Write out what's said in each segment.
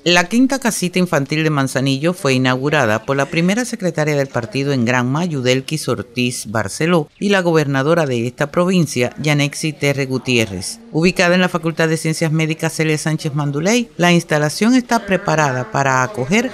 La quinta casita infantil de Manzanillo fue inaugurada por la primera secretaria del partido en Granma, Yudelquis Ortiz Barceló, y la gobernadora de esta provincia, Yanexi Terre Gutiérrez. Ubicada en la Facultad de Ciencias Médicas Celia Sánchez Manduley, la instalación está preparada para acoger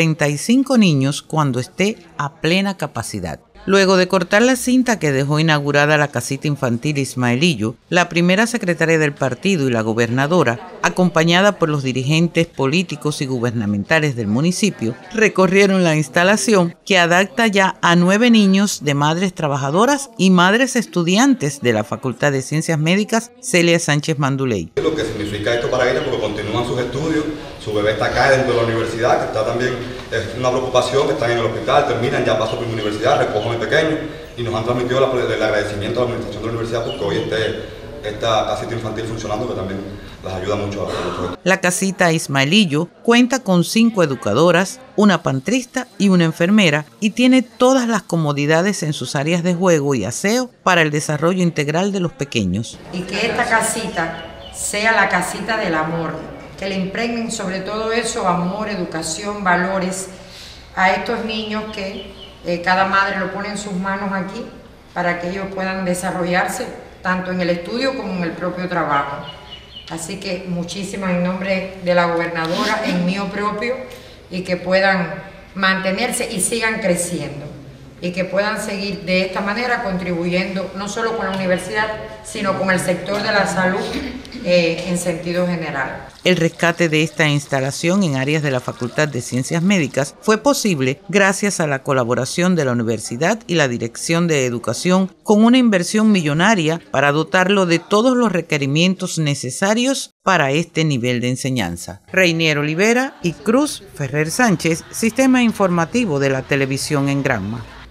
45 niños cuando esté a plena capacidad. Luego de cortar la cinta que dejó inaugurada la casita infantil Ismaelillo, la primera secretaria del partido y la gobernadora, acompañada por los dirigentes políticos y gubernamentales del municipio, recorrieron la instalación que adapta ya a 9 niños de madres trabajadoras y madres estudiantes de la Facultad de Ciencias Médicas Celia Sánchez Manduley. Lo que significa esto para ellos, porque continúan sus estudios, su bebé está acá dentro de la universidad, que está también, es una preocupación, que están en el hospital, terminan, ya pasó por la universidad, recogen el pequeño, y nos han transmitido el agradecimiento a la administración de la universidad porque hoy esta casita infantil funcionando, que también les ayuda mucho a todos. La casita Ismaelillo cuenta con 5 educadoras, una pantrista y una enfermera, y tiene todas las comodidades en sus áreas de juego y aseo para el desarrollo integral de los pequeños. Y que esta casita sea la casita del amor, que le impregnen sobre todo eso amor, educación, valores a estos niños que cada madre lo pone en sus manos aquí para que ellos puedan desarrollarse tanto en el estudio como en el propio trabajo. Así que muchísimas en nombre de la gobernadora, en mío propio, y que puedan mantenerse y sigan creciendo y que puedan seguir de esta manera contribuyendo no solo con la universidad, sino con el sector de la salud en sentido general. El rescate de esta instalación en áreas de la Facultad de Ciencias Médicas fue posible gracias a la colaboración de la universidad y la Dirección de Educación con una inversión millonaria para dotarlo de todos los requerimientos necesarios para este nivel de enseñanza. Reinier Olivera y Cruz Ferrer Sánchez, Sistema Informativo de la Televisión en Granma.